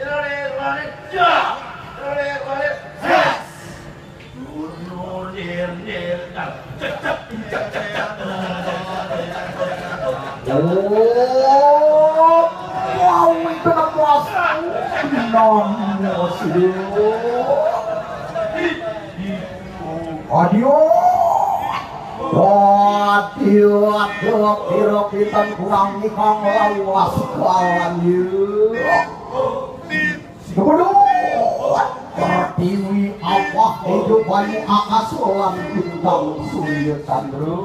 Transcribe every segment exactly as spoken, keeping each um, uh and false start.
Pitan kurang ikang lawas kawan yuk Bodoh Pertiwi apa hidup banyu akas lan bintang surya candra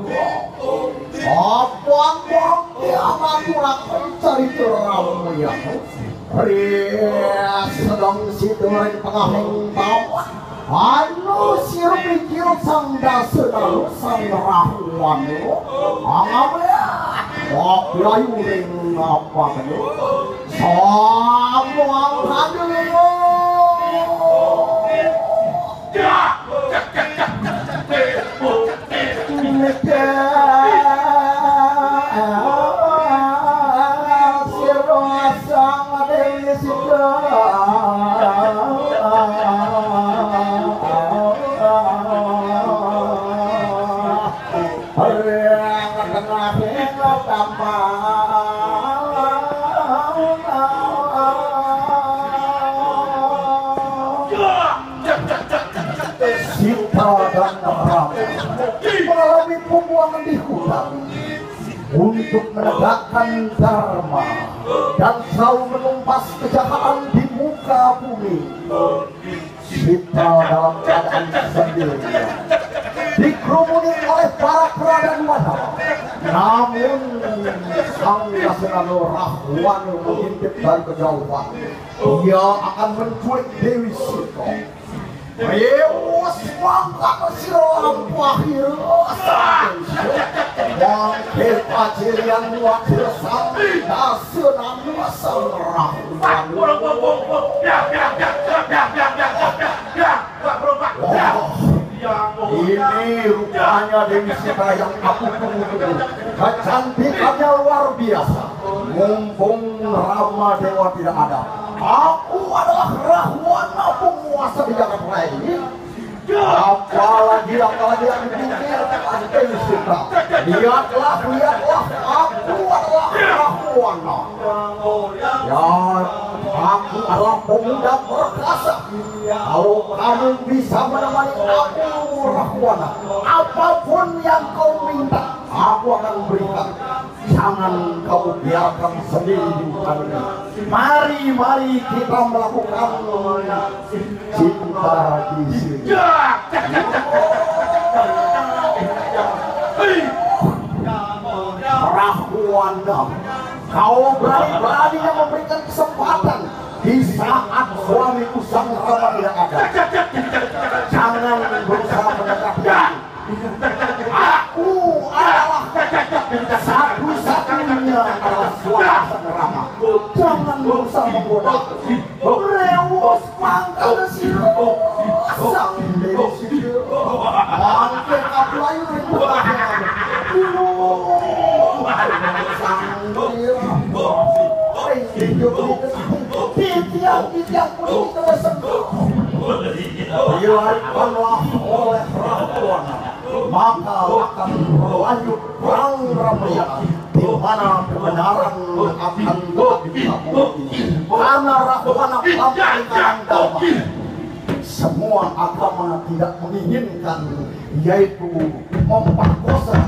Apa bangki amat kurang mencari teramu ya Ries sedang sidoreng tengah hengkam Anu sir pikir sang dasar sang rahuan Angamnya Wah, kirayu ring apa kan? Samuang hadir. Ya, cek cek cek cek. Sirosang dewi sida. Sita dan Ram melalui pembuangan di hutan untuk menegakkan dharma dan selalu menumpas kejahatan di muka bumi. Sita dalam keadaan sendiri dikerumuni oleh para kera dan wanita. Namun sang Yasenano Rahwan mengintip dari kejauhan. Dia akan menculik Dewi Sita. Ewas mangga siro akhir bangke pacirian wakil sang dasenan sang Rahwan. Ini rupanya Dewi Sita yang aku tunggu-tunggu. Kecantikannya luar biasa. Mumpung Rama Dewa tidak ada, aku adalah Rahwana penguasa di Jakarta ini. Apalagi apalagi yang dipikirkan Dewi Sita. Lihatlah, lihatlah, aku adalah Rahwana. Ya, aku adalah pemuda perkasa. Kalau kamu bisa menemani aku Rahwana, apapun yang kau minta, aku akan berikan. Jangan kau biarkan sendiri di hutan ini. Mari, mari kita melakukan cinta di sini. Rahwana, kau berani-beraninya memberikan kesempatan di saat suamiku sang Rama tidak ada. Jangan berusaha mendekatnya. Aku adalah satu-satunya adalah suami sang Rama. Jangan berusaha menggoda. Rewos pangkal siro sang Dewi Sita. Mangke kapulayu rindukan sang Tiang-tiang pun kita sembuh. Dilakukanlah oleh Rahwana, maka akan berlanjut perang Ramayana, di mana kebenaran akan tetap dilakukan. Karena Rahwana melakukan dharma. Semua agama tidak menginginkan, yaitu memperkosa